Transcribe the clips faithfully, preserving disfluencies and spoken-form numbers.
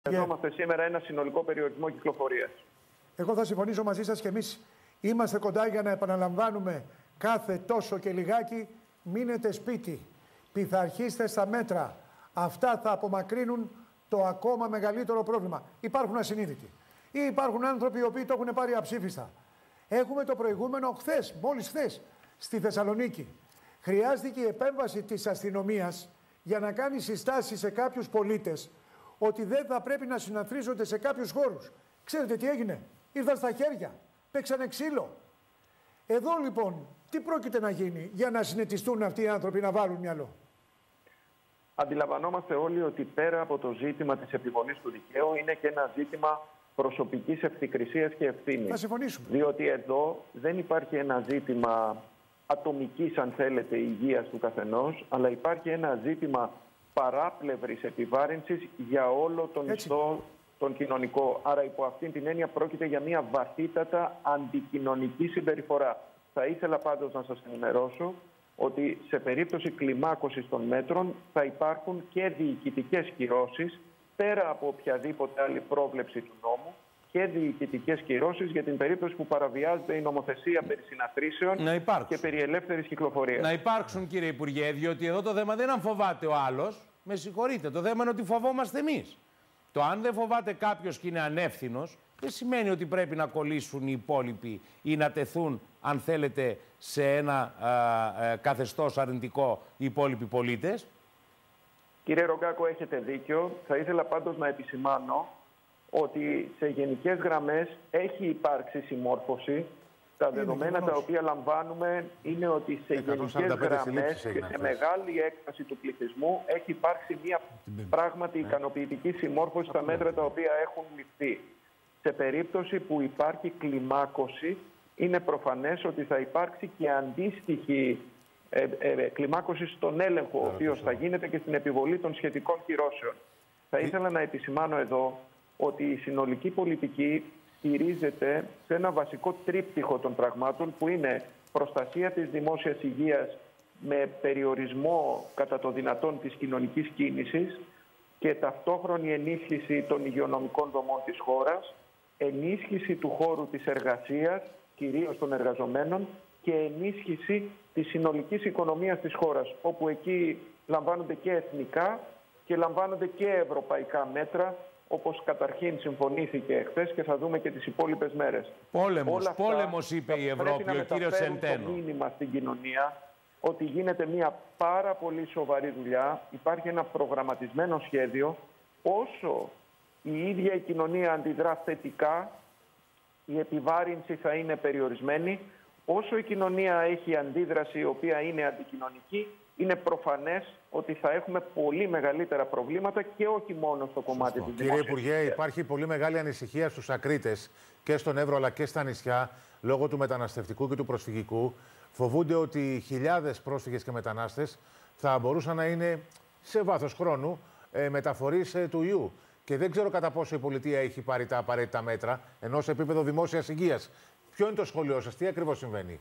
Χρειαζόμαστε yeah. σήμερα ένα συνολικό περιορισμό κυκλοφορίας. Εγώ θα συμφωνήσω μαζί σας και εμείς είμαστε κοντά για να επαναλαμβάνουμε κάθε τόσο και λιγάκι. Μείνετε σπίτι, πειθαρχήστε στα μέτρα. Αυτά θα απομακρύνουν το ακόμα μεγαλύτερο πρόβλημα. Υπάρχουν ασυνείδητοι ή υπάρχουν άνθρωποι οι οποίοι το έχουν πάρει αψήφιστα. Έχουμε το προηγούμενο χθες, μόλις χθες, στη Θεσσαλονίκη. Χρειάστηκε η επέμβαση της αστυνομίας για να κάνει συστάσεις σε κάποιους πολίτες ότι δεν θα πρέπει να συναθρίζονται σε κάποιους χώρους. Ξέρετε τι έγινε? Ήρθαν στα χέρια, παίξανε ξύλο. Εδώ λοιπόν τι πρόκειται να γίνει για να συνετιστούν αυτοί οι άνθρωποι να βάλουν μυαλό? Αντιλαμβανόμαστε όλοι ότι πέρα από το ζήτημα της επιβολής του δικαίου είναι και ένα ζήτημα προσωπικής ευθυκρισίας και ευθύνης. Θα συμφωνήσουμε. Διότι εδώ δεν υπάρχει ένα ζήτημα ατομικής, αν θέλετε, υγείας του καθενός, αλλά υπάρχει ένα ζήτημα παράπλευρης επιβάρυνσης για όλο τον ιστό, τον κοινωνικό. Άρα υπό αυτήν την έννοια πρόκειται για μια βαθύτατα αντικοινωνική συμπεριφορά. Θα ήθελα πάντως να σας ενημερώσω ότι σε περίπτωση κλιμάκωσης των μέτρων θα υπάρχουν και διοικητικές κυρώσεις πέρα από οποιαδήποτε άλλη πρόβλεψη του νόμου και διοικητικές κυρώσεις για την περίπτωση που παραβιάζεται η νομοθεσία περί συναθρήσεων και περί ελεύθερης κυκλοφορίας. Να υπάρξουν, κύριε Υπουργέ, διότι εδώ το θέμα δεν είναι αν φοβάται ο άλλος. Με συγχωρείτε, το θέμα είναι ότι φοβόμαστε εμείς. Το αν δεν φοβάται κάποιος και είναι ανεύθυνος, δεν σημαίνει ότι πρέπει να κολλήσουν οι υπόλοιποι ή να τεθούν, αν θέλετε, σε ένα α, α, καθεστώς αρνητικό οι υπόλοιποι πολίτες. Κύριε Ρογκάκο, έχετε δίκιο. Θα ήθελα πάντως να επισημάνω ότι σε γενικές γραμμές έχει υπάρξει συμμόρφωση. Τα είναι δεδομένα γεγονός. Τα οποία λαμβάνουμε είναι ότι σε γενικές γραμμές και σε μεγάλη έκταση του πληθυσμού έχει υπάρξει μια πράγματι ικανοποιητική συμμόρφωση στα μέτρα τα οποία έχουν ληφθεί. Σε περίπτωση που υπάρχει κλιμάκωση, είναι προφανές ότι θα υπάρξει και αντίστοιχη ε, ε, κλιμάκωση στον έλεγχο, ο οποίος θα γίνεται και στην επιβολή των σχετικών κυρώσεων. Θα ήθελα να επισημάνω εδώ ότι η συνολική πολιτική στηρίζεται σε ένα βασικό τρίπτυχο των πραγμάτων που είναι προστασία της δημόσιας υγείας με περιορισμό κατά το δυνατόν της κοινωνικής κίνησης και ταυτόχρονη ενίσχυση των υγειονομικών δομών της χώρας, ενίσχυση του χώρου της εργασίας, κυρίως των εργαζομένων, και ενίσχυση της συνολικής οικονομίας της χώρας, όπου εκεί λαμβάνονται και εθνικά και λαμβάνονται και ευρωπαϊκά μέτρα, όπως καταρχήν συμφωνήθηκε χθες και θα δούμε και τις υπόλοιπες μέρες. Πόλεμος, πόλεμος είπε η Ευρώπη, ο κύριος Σεντένο. Το μήνυμα στην κοινωνία ότι γίνεται μια πάρα πολύ σοβαρή δουλειά, υπάρχει ένα προγραμματισμένο σχέδιο. Όσο η ίδια η κοινωνία αντιδρά θετικά, η επιβάρυνση θα είναι περιορισμένη. Όσο η κοινωνία έχει αντίδραση η οποία είναι αντικοινωνική, είναι προφανές ότι θα έχουμε πολύ μεγαλύτερα προβλήματα και όχι μόνο στο κομμάτι Σωστό. της δημόσιας. Κύριε Υπουργέ, υπάρχει πολύ μεγάλη ανησυχία στους ακρίτες και στον Εύρο αλλά και στα νησιά λόγω του μεταναστευτικού και του προσφυγικού. Φοβούνται ότι χιλιάδες πρόσφυγες και μετανάστες θα μπορούσαν να είναι σε βάθος χρόνου ε, μεταφορείς ε, του ιού. Και δεν ξέρω κατά πόσο η πολιτεία έχει πάρει τα απαραίτητα μέτρα, ενώ σε επίπεδο δημόσιας υγείας. Ποιο είναι το σχόλιο σας, τι ακριβώς συμβαίνει?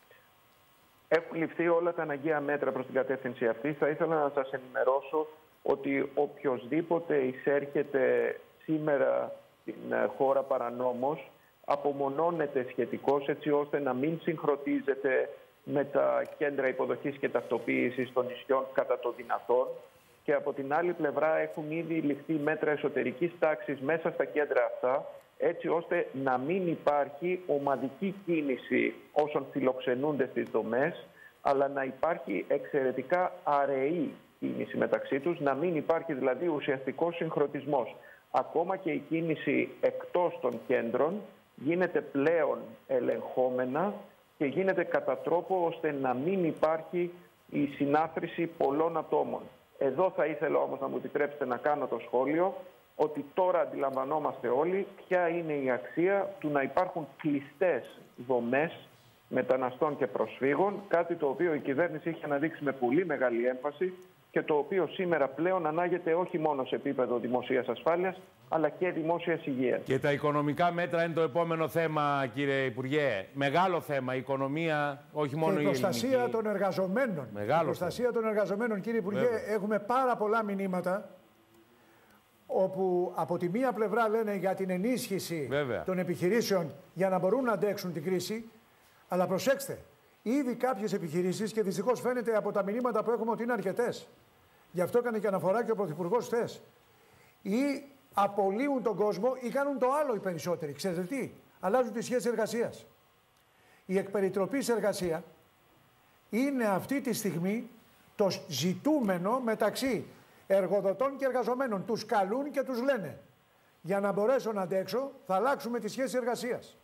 Έχουν ληφθεί όλα τα αναγκαία μέτρα προς την κατεύθυνση αυτή. Θα ήθελα να σας ενημερώσω ότι οποιοσδήποτε εισέρχεται σήμερα στην χώρα παρανόμως απομονώνεται σχετικώς, έτσι ώστε να μην συγχρονίζεται με τα κέντρα υποδοχής και ταυτοποίησης των νησιών κατά το δυνατόν. Και από την άλλη πλευρά έχουν ήδη ληφθεί μέτρα εσωτερικής τάξης μέσα στα κέντρα αυτά, έτσι ώστε να μην υπάρχει ομαδική κίνηση όσων φιλοξενούνται στις δομές, αλλά να υπάρχει εξαιρετικά αραιή κίνηση μεταξύ τους, να μην υπάρχει δηλαδή ουσιαστικός συγχρονισμός. Ακόμα και η κίνηση εκτός των κέντρων γίνεται πλέον ελεγχόμενα και γίνεται κατά τρόπο ώστε να μην υπάρχει η συνάθρηση πολλών ατόμων. Εδώ θα ήθελα όμως να μου επιτρέψετε να κάνω το σχόλιο ότι τώρα αντιλαμβανόμαστε όλοι ποια είναι η αξία του να υπάρχουν κλειστές δομές μεταναστών και προσφύγων, κάτι το οποίο η κυβέρνηση έχει αναδείξει με πολύ μεγάλη έμφαση και το οποίο σήμερα πλέον ανάγεται όχι μόνο σε επίπεδο δημοσίας ασφάλειας, αλλά και δημόσιας υγείας. Και τα οικονομικά μέτρα είναι το επόμενο θέμα, κύριε Υπουργέ. Μεγάλο θέμα, η οικονομία, όχι μόνο η ελληνική. Η προστασία των εργαζομένων. Μεγάλο η προστασία θέμα. των εργαζομένων, κύριε Υπουργέ, Βέβαια. έχουμε πάρα πολλά μηνύματα όπου από τη μία πλευρά λένε για την ενίσχυση Βέβαια. των επιχειρήσεων για να μπορούν να αντέξουν την κρίση, αλλά προσέξτε, ήδη κάποιες επιχειρήσεις, και δυστυχώς φαίνεται από τα μηνύματα που έχουμε ότι είναι αρκετές, γι' αυτό έκανε και αναφορά και ο Πρωθυπουργός χθες, ή απολύουν τον κόσμο ή κάνουν το άλλο οι περισσότεροι. Ξέρετε τι, αλλάζουν τη σχέση εργασίας. Η εκπεριτροπής εργασία είναι αυτή τη στιγμή το ζητούμενο μεταξύ εργοδοτών και εργαζομένων. Τους καλούν και τους λένε, για να μπορέσω να αντέξω θα αλλάξουμε τη σχέση εργασίας.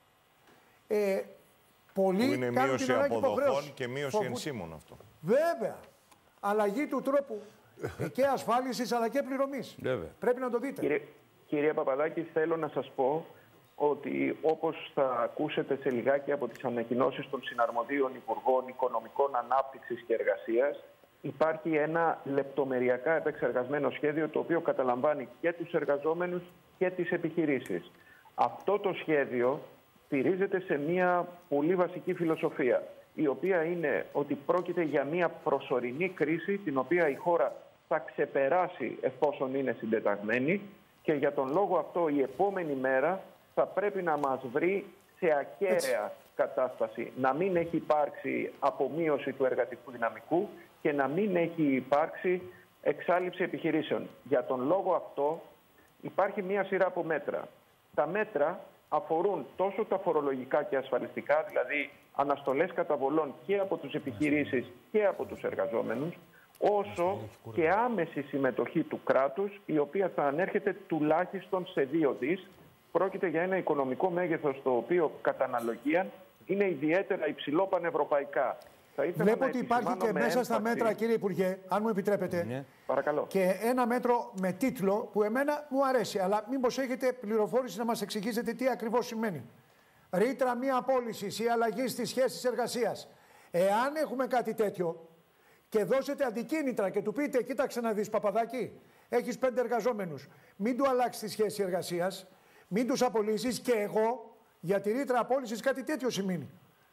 Ε, πολλοί που είναι μείωση αποδοχών και μείωση Φοβού... ενσύμων αυτό. Βέβαια. Αλλαγή του τρόπου και ασφάλισης αλλά και πληρωμής. Βέβαια. Πρέπει να το δείτε. Κύριε, κύριε Παπαδάκη, θέλω να σας πω ότι όπως θα ακούσετε σε λιγάκι από τις ανακοινώσεις των συναρμοδίων Υπουργών Οικονομικών Ανάπτυξης και Εργασίας, υπάρχει ένα λεπτομεριακά επεξεργασμένο σχέδιο το οποίο καταλαμβάνει και τους εργαζόμενους και τις επιχειρήσεις. Αυτό το σχέδιο στηρίζεται σε μια πολύ βασική φιλοσοφία, η οποία είναι ότι πρόκειται για μια προσωρινή κρίση την οποία η χώρα θα ξεπεράσει εφόσον είναι συντεταγμένη και για τον λόγο αυτό η επόμενη μέρα θα πρέπει να μας βρει σε ακέραια κατάσταση, να μην έχει υπάρξει απομείωση του εργατικού δυναμικού και να μην έχει υπάρξει εξάλειψη επιχειρήσεων. Για τον λόγο αυτό υπάρχει μία σειρά από μέτρα. Τα μέτρα αφορούν τόσο τα φορολογικά και ασφαλιστικά, δηλαδή αναστολές καταβολών και από τους επιχειρήσεις και από τους εργαζόμενους, όσο και άμεση συμμετοχή του κράτους, η οποία θα ανέρχεται τουλάχιστον σε δύο δις. Πρόκειται για ένα οικονομικό μέγεθος το οποίο κατά αναλογία είναι ιδιαίτερα υψηλό πανευρωπαϊκά. Βλέπω ότι υπάρχει και μέσα στα μέτρα, κύριε Υπουργέ, αν μου επιτρέπετε, ναι. Παρακαλώ. Και ένα μέτρο με τίτλο που εμένα μου αρέσει, αλλά μήπως έχετε πληροφόρηση να μας εξηγήσετε τι ακριβώς σημαίνει. Ρήτρα μη απόλυσης ή αλλαγή στις σχέσεις εργασίας. Εάν έχουμε κάτι τέτοιο και δώσετε αντικίνητρα και του πείτε, κοίταξε να δεις Παπαδάκη, έχεις πέντε εργαζόμενους, μην του αλλάξει τη σχέση εργασίας, μην τους απολύσεις και εγώ για τη ρήτρα απόλυσης κάτι τέτοιο σημαίνει.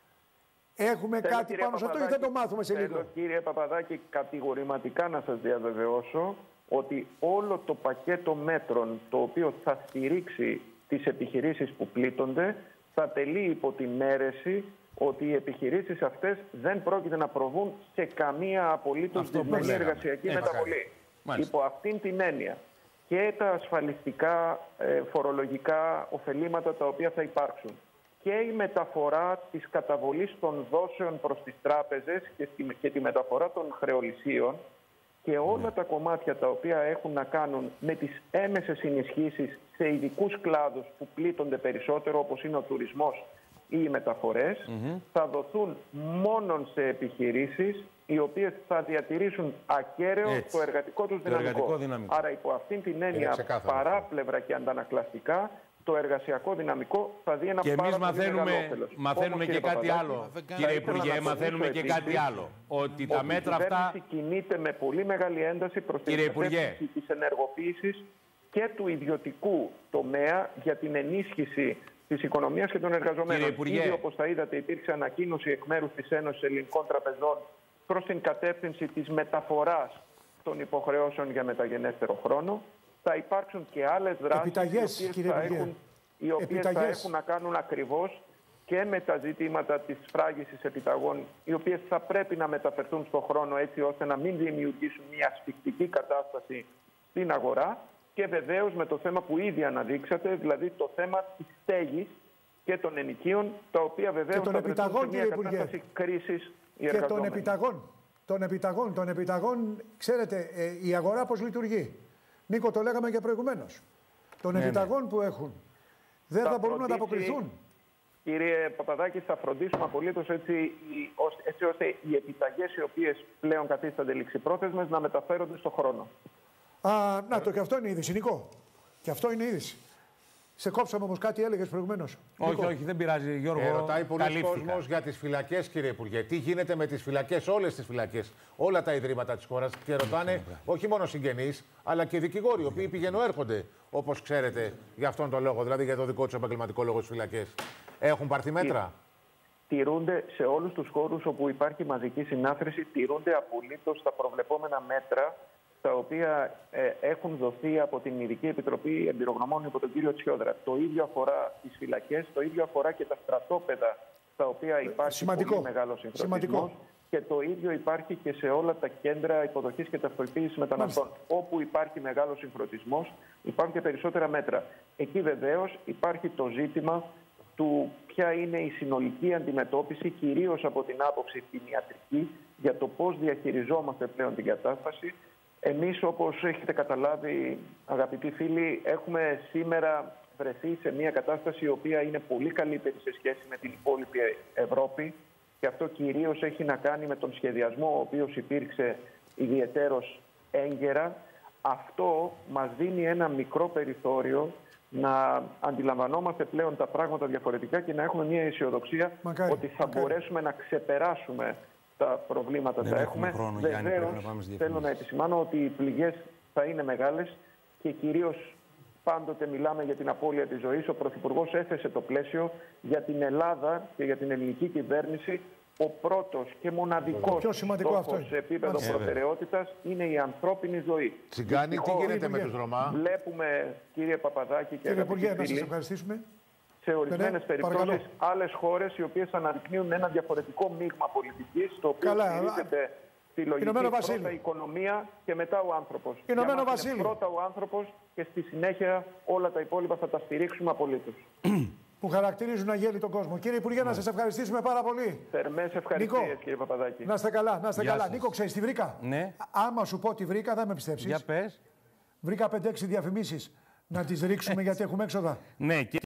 Έχουμε θέλω, κάτι πάνω σε αυτό ή θα το μάθουμε σε λίγο. Θέλω, κύριε Παπαδάκη, κατηγορηματικά να σας διαβεβαιώσω ότι όλο το πακέτο μέτρων το οποίο θα στηρίξει τις επιχειρήσεις που πλήττονται θα τελεί υπό την αίρεση ότι οι επιχειρήσεις αυτές δεν πρόκειται να προβούν σε καμία απολύτως δυσμενή εργασιακή ε, μεταβολή. Υπό αυτήν την έννοια και τα ασφαλιστικά ε, φορολογικά ωφελήματα τα οποία θα υπάρξουν και η μεταφορά της καταβολής των δόσεων προς τις τράπεζες και, στη, και τη μεταφορά των χρεολυσίων και όλα τα κομμάτια τα οποία έχουν να κάνουν με τις έμεσες ενισχύσεις σε ειδικούς κλάδους που πλήττονται περισσότερο, όπως είναι ο τουρισμός ή οι μεταφορές, mm-hmm. θα δοθούν μόνον σε επιχειρήσεις οι οποίες θα διατηρήσουν ακέραιο Έτσι. το εργατικό τους δυναμικό. εργατικό δυναμικό. Άρα υπό αυτήν την έννοια παράπλευρα και αντανακλαστικά το εργασιακό δυναμικό θα δει ένα και πάρα εμείς πολύ μεγάλο μαθαίνουμε, μαθαίνουμε Όμως, και κάτι Παπαδάκη, άλλο. Κύριε Υπουργέ, μαθαίνουμε και κάτι άλλο. Ότι τα μέτρα αυτά... Η κυβέρνηση κινείται με πολύ μεγάλη ένταση προς την κατεύθυνση της ενεργοποίησης και του ιδιωτικού τομέα για την ενίσχυση της οικονομίας και των εργαζομένων. Ήδη, όπως θα είδατε, υπήρξε ανακοίνωση εκ μέρους της Ένωσης Ελληνικών Τραπεζών προς την κατεύθυνση της μεταφοράς των υποχρεώσεων για μεταγενέστερο χρόνο. Θα υπάρξουν και άλλες δράσεις Επιταγές, οι οποίες, θα έχουν, οι οποίες θα έχουν να κάνουν ακριβώς και με τα ζητήματα της φράγησης επιταγών, οι οποίες θα πρέπει να μεταφερθούν στον χρόνο έτσι ώστε να μην δημιουργήσουν μια ασφυκτική κατάσταση στην αγορά και βεβαίως με το θέμα που ήδη αναδείξατε, δηλαδή το θέμα της στέγης και των ενοικίων, τα οποία βεβαίως θα βρεθούν σε μια κατάσταση κρίσης οι εργαζόμενοι. Και των επιταγών. Των επιταγών, των επιταγών, ξέρετε, ε, η αγορά πώς λειτουργεί. Νίκο, το λέγαμε και προηγουμένως. Των ναι, επιταγών ναι. που έχουν. Δεν θα, θα μπορούν φροντίσει, να ανταποκριθούν. Κύριε Παπαδάκη, θα φροντίσουμε απολύτως έτσι, έτσι ώστε οι επιταγές οι οποίες πλέον καθίστανται ληξιπρόθεσμες να μεταφέρονται στον χρόνο. Α, να το, και αυτό είναι είδηση, Νικό. Και αυτό είναι είδηση. Σε κόψαμε όμως κάτι, έλεγες προηγουμένως. Όχι, Νίκο. όχι, δεν πειράζει, Γιώργο. Ε, ρωτάει πολλοί κόσμος για τις φυλακές, κύριε Υπουργέ. Τι γίνεται με τις φυλακές, όλες τις φυλακές, όλα τα ιδρύματα της χώρας. Και ρωτάνε όχι μόνο συγγενείς, αλλά και δικηγόροι, οι οποίοι πηγαίνουν έρχονται, όπως ξέρετε, για αυτόν τον λόγο, δηλαδή για το δικό τους επαγγελματικό λόγο στις φυλακές. Έχουν πάρθει μέτρα. Τηρούνται σε όλους τους χώρους όπου υπάρχει μαζική συνάθρηση, τηρούνται απολύτως τα προβλεπόμενα μέτρα τα οποία ε, έχουν δοθεί από την Ειδική Επιτροπή Εμπειρογνωμών υπό τον κύριο Τσιόδρα. Το ίδιο αφορά τις φυλακές, το ίδιο αφορά και τα στρατόπεδα στα οποία υπάρχει Σημαντικό. πολύ μεγάλος συγχρονισμός. Και το ίδιο υπάρχει και σε όλα τα κέντρα υποδοχής και ταυτοποίησης μεταναστών. Μάλιστα. Όπου υπάρχει μεγάλος συγχρονισμός, υπάρχουν και περισσότερα μέτρα. Εκεί βεβαίως υπάρχει το ζήτημα του ποια είναι η συνολική αντιμετώπιση, κυρίως από την άποψη την ιατρική, για το πώς διαχειριζόμαστε πλέον την κατάσταση. Εμείς, όπως έχετε καταλάβει, αγαπητοί φίλοι, έχουμε σήμερα βρεθεί σε μια κατάσταση η οποία είναι πολύ καλύτερη σε σχέση με την υπόλοιπη Ευρώπη. Και αυτό κυρίως έχει να κάνει με τον σχεδιασμό, ο οποίος υπήρξε ιδιαιτέρως έγκαιρα. Αυτό μας δίνει ένα μικρό περιθώριο να αντιλαμβανόμαστε πλέον τα πράγματα διαφορετικά και να έχουμε μια αισιοδοξία μακάρι, ότι θα μακάρι. μπορέσουμε να ξεπεράσουμε τα προβλήματα που έχουμε. Χρόνο, Βεβαίως, Γιάννη, θέλω να επισημάνω ότι οι πληγές θα είναι μεγάλες και κυρίως πάντοτε μιλάμε για την απώλεια της ζωής. Ο Πρωθυπουργός έθεσε το πλαίσιο για την Ελλάδα και για την ελληνική κυβέρνηση. Ο πρώτος και μοναδικός στόχος σε επίπεδο προτεραιότητας είναι η ανθρώπινη ζωή. Τσιγκάνη, τι γίνεται με τους Ρωμά? Βλέπουμε, κύριε Παπαδάκη και κύριε Υπουργέ, να σας ευχαριστήσουμε. Σε ορισμένες περιπτώσεις, άλλες χώρες οι οποίες αναδεικνύουν ένα διαφορετικό μείγμα πολιτικής, το οποίο στηρίζεται στη λογική πρώτα η οικονομία και μετά ο άνθρωπος. Ηνωμένο Βασίλειο. Πρώτα ο άνθρωπος και στη συνέχεια όλα τα υπόλοιπα θα τα στηρίξουμε απολύτως. Που χαρακτηρίζουν αγέλη τον κόσμο. Κύριε Υπουργέ, ναι. να σας ευχαριστήσουμε πάρα πολύ. Θερμές ευχαριστίες, κύριε Παπαδάκη. Να είστε καλά, να είστε καλά. Σας. Νίκο, ξέρεις τι βρήκα? Ναι. Άμα σου πω τι βρήκα, δεν με πιστέψεις. Για πες. Βρήκα πέντε έξι διαφημίσεις. Να τις ρίξουμε γιατί έχουμε έξοδα. Ναι.